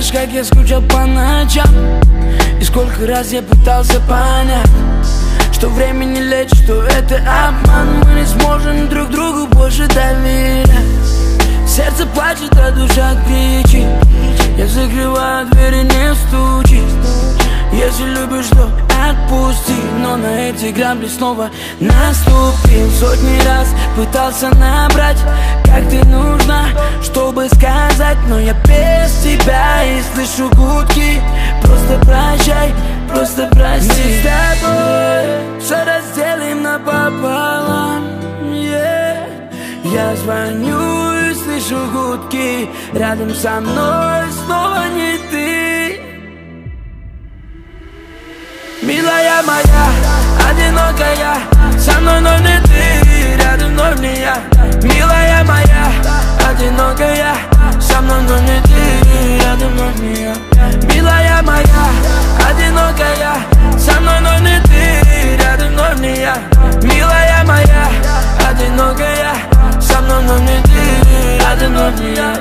знаешь, как я скучал по ночам, и сколько раз я пытался понять, что время не лечит, что это обман. Мы не сможем друг другу больше доверять. Сердце плачет, а душа кричит. Я закрываю двери, не стучи. Если любишь, то отпусти. Но на эти грабли снова наступил. Сотни раз пытался набрать, как ты нужна, чтобы сказать, но я без тебя и слышу гудки. Просто прощай, просто прости. Мы с тобой все разделим напополам, yeah. Я звоню и слышу гудки. Рядом со мной снова не ты. Милая моя, одинокая, со мной, но не ты. Рядом вновь не я. Милая моя, одинокая, со мной, но не ты. Рядом вновь не я. Милая моя, одинокая, со мной, но не ты. Рядом вновь не я. Милая моя, одинокая, со мной, но не ты. Рядом вновь не я.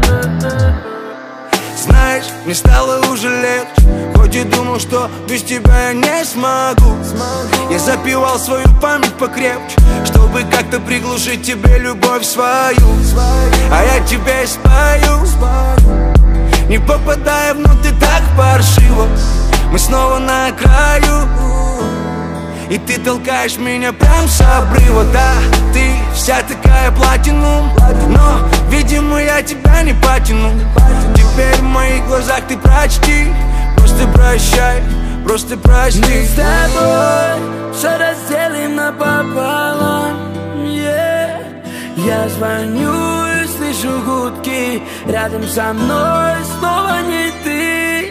Знаешь, мне стало уже легче, хоть и думал, что без тебя я не смогу. Я запивал свою память покрепче, чтобы как-то приглушить тебе любовь свою. А я тебе спою, не попадая внутрь так паршиво. Мы снова на краю, и ты толкаешь меня прям с обрыва. Да, ты вся такая платинум, но, видимо, я тебя не потяну. Теперь в моих глазах ты прочти. Просто прощай, просто прости. Мы с тобой все разделим напополам, yeah. Я звоню и слышу гудки. Рядом со мной снова не ты.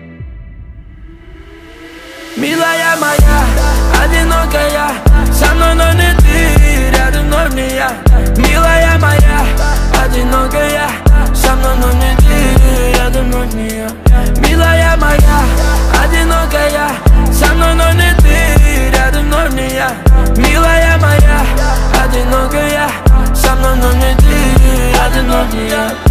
Милая моя, одинокая, со мной, но не ты. Рядом вновь не я. Милая моя, одинокая, со мной, но не ты. Рядом вновь не я. Милая моя, одинокая, со мной, но не ты. Рядом вновь не я. Милая моя, одинокая, со мной, но не ты. Рядом вновь не я.